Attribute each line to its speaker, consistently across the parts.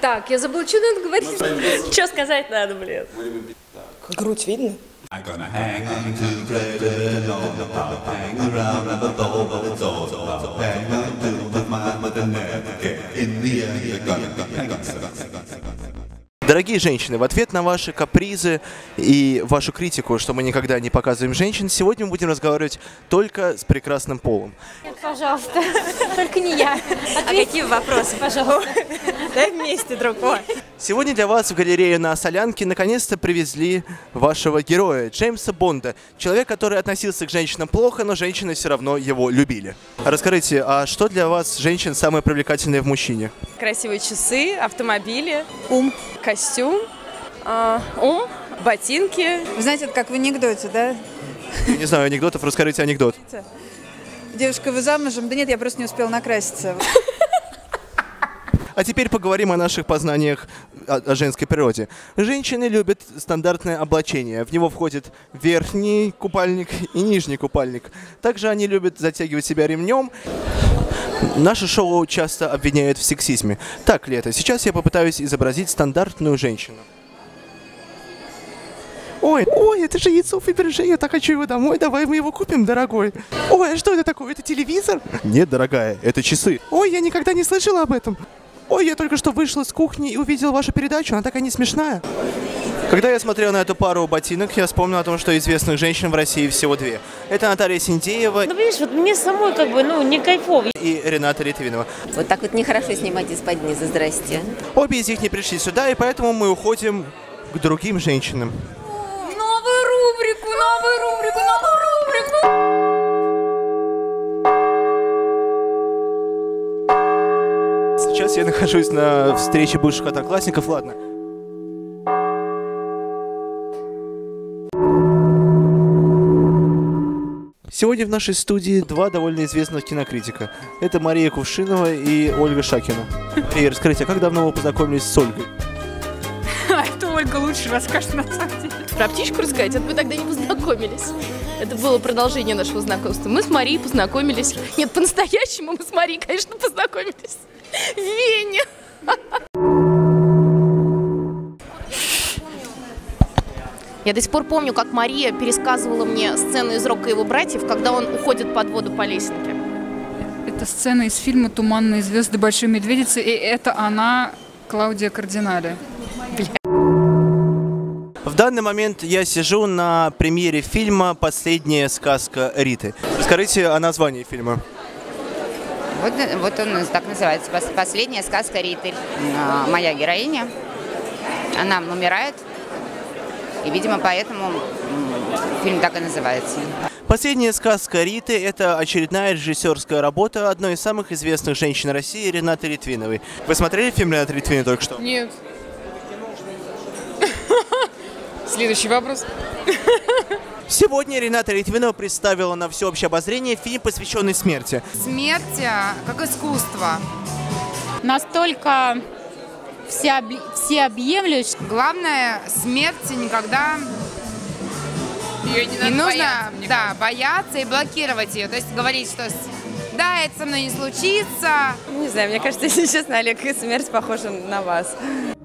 Speaker 1: Так, я забыла, что надо говорить.
Speaker 2: Что сказать надо, блин?
Speaker 3: Грудь видно?
Speaker 4: Дорогие женщины, в ответ на ваши капризы и вашу критику, что мы никогда не показываем женщин, сегодня мы будем разговаривать только с прекрасным полом.
Speaker 1: Нет, пожалуйста, только не я.
Speaker 2: А какие вопросы, пожалуйста? Дай вместе, другой.
Speaker 4: Сегодня для вас в галерею на Солянке наконец-то привезли вашего героя, Джеймса Бонда. Человек, который относился к женщинам плохо, но женщины все равно его любили. Расскажите, а что для вас, женщин, самое привлекательное в мужчине?
Speaker 2: Красивые часы, автомобили, костюм, ботинки.
Speaker 3: Вы знаете, это как в анекдоте, да?
Speaker 4: Я не знаю анекдотов, расскажите анекдот.
Speaker 3: Девушка, вы замужем? Да нет, я просто не успела накраситься.
Speaker 4: А теперь поговорим о наших познаниях о женской природе. Женщины любят стандартное облачение. В него входит верхний купальник и нижний купальник. Также они любят затягивать себя ремнем. Наше шоу часто обвиняют в сексизме. Так ли это? Сейчас я попытаюсь изобразить стандартную женщину. Ой, это же яйцо Фаберже, я так хочу его домой, давай мы его купим, дорогой. Ой, а что это такое? Это телевизор? Нет, дорогая, это часы. Ой, я никогда не слышала об этом. Ой, я только что вышла с кухни и увидела вашу передачу, она такая не смешная. Когда я смотрел на эту пару ботинок, я вспомнил о том, что известных женщин в России всего две. Это Наталья Синдеева.
Speaker 2: Ну, видишь, вот мне самой не кайфово.
Speaker 4: И Рената Литвинова.
Speaker 5: Вот так вот нехорошо снимать из-под низа, здрасте.
Speaker 4: Обе из них не пришли сюда, и поэтому мы уходим к другим женщинам.
Speaker 1: Новую рубрику!
Speaker 4: Сейчас я нахожусь на встрече бывших одноклассников, ладно. Сегодня в нашей студии два довольно известных кинокритика. Это Мария Кувшинова и Ольга Шакина. Мария, расскажите, а как давно вы познакомились с Ольгой?
Speaker 6: Это Ольга лучше расскажет, на самом деле.
Speaker 7: Про птичку рассказать? Это мы тогда не познакомились. Это было продолжение нашего знакомства. Мы с Марией познакомились. Нет, по-настоящему мы с Марией, конечно, познакомились в Вене. Я до сих пор помню, как Мария пересказывала мне сцену из «Рока и его братьев», когда он уходит под воду по лесенке.
Speaker 6: Это сцена из фильма «Туманные звезды Большой Медведицы», и это она, Клаудия Кардинале.
Speaker 4: В данный момент я сижу на премьере фильма «Последняя сказка Риты». Расскажите о названии фильма.
Speaker 5: Вот он так называется. «Последняя сказка Риты». Моя героиня, она умирает, и, видимо, поэтому фильм так и называется.
Speaker 4: «Последняя сказка Риты» — это очередная режиссерская работа одной из самых известных женщин России, Ренаты Литвиновой. Вы смотрели фильм Ренаты Литвиновой только что?
Speaker 6: Нет. Следующий вопрос.
Speaker 4: Сегодня Рената Литвинова представила на всеобщее обозрение фильм, посвященный смерти.
Speaker 3: Смерть как искусство.
Speaker 8: Настолько всеобъемлющая.
Speaker 3: Главное, смерти никогда не нужно бояться и блокировать ее. То есть говорить, что да, это со мной не случится.
Speaker 2: Не знаю, мне кажется, если честно, Олег, и смерть похожа на вас.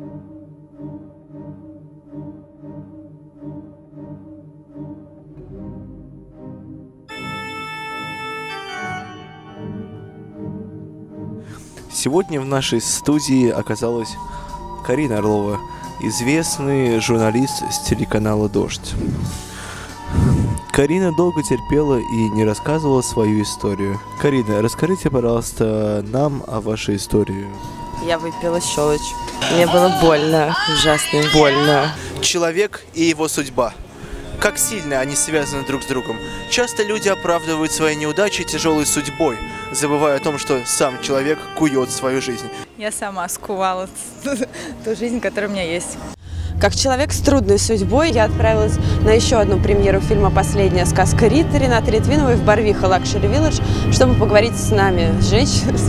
Speaker 4: Сегодня в нашей студии оказалась Карина Орлова, известный журналист с телеканала «Дождь». Карина долго терпела и не рассказывала свою историю. Карина, расскажите, пожалуйста, нам о вашей истории.
Speaker 2: Я выпила щелочь. Мне было больно, ужасно больно.
Speaker 4: Человек и его судьба. Как сильно они связаны друг с другом. Часто люди оправдывают свои неудачи тяжелой судьбой, забывая о том, что сам человек кует свою жизнь.
Speaker 2: Я сама скувала ту жизнь, которая у меня есть. Как человек с трудной судьбой, я отправилась на еще одну премьеру фильма «Последняя сказка Риты» Ренаты Литвиновой в Барвиха Лакшери Вилледж, чтобы поговорить с нами, женщинами.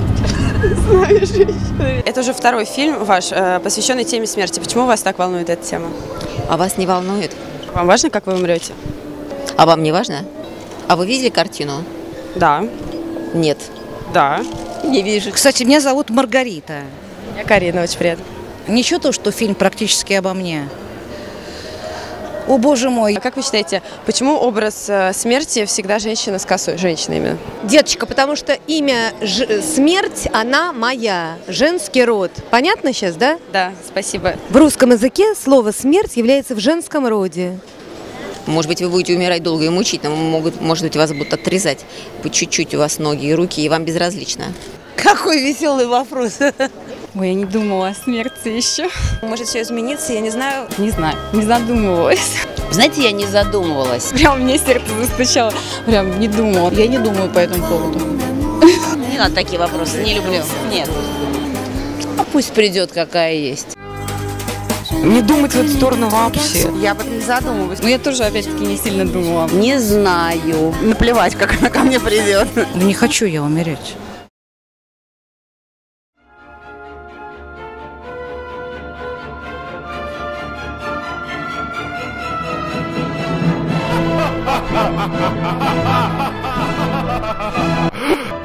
Speaker 2: Это уже второй фильм ваш, посвященный теме смерти. Почему вас так волнует эта тема?
Speaker 5: А вас не волнует?
Speaker 2: Вам важно, как вы умрете?
Speaker 5: А вам не важно? А вы видели картину?
Speaker 2: Да.
Speaker 5: Нет.
Speaker 2: Да.
Speaker 5: Не вижу.
Speaker 9: Кстати, меня зовут Маргарита.
Speaker 2: Я Карина, очень приятно.
Speaker 9: Ничего то, что фильм практически обо мне. О, боже мой.
Speaker 2: А как вы считаете, почему образ смерти всегда женщина с косой? Женщина именно.
Speaker 1: Деточка, потому что имя смерть, она моя. Женский род. Понятно сейчас, да?
Speaker 2: Да, спасибо.
Speaker 1: В русском языке слово смерть является в женском роде.
Speaker 10: Может быть, вы будете умирать долго и мучительно, может быть, вас будут отрезать по чуть-чуть у вас ноги и руки, и вам безразлично.
Speaker 9: Какой веселый вопрос.
Speaker 8: Ой, я не думала о смерти еще.
Speaker 2: Может все измениться, я не знаю.
Speaker 8: Не знаю, не задумывалась.
Speaker 9: Знаете, я не задумывалась.
Speaker 8: Прям мне сердце застучало. Прям не думала.
Speaker 9: Я не думаю по этому поводу. Не надо такие вопросы, не люблю. Нет. А пусть придет, какая есть.
Speaker 11: Не думать в эту сторону вообще.
Speaker 2: Я об этом не задумывалась.
Speaker 8: Но я тоже, опять-таки, не сильно думала.
Speaker 9: Не знаю.
Speaker 2: Наплевать, как она ко мне придет.
Speaker 9: Не хочу я умереть.
Speaker 4: Ha ha ha ha ha ha!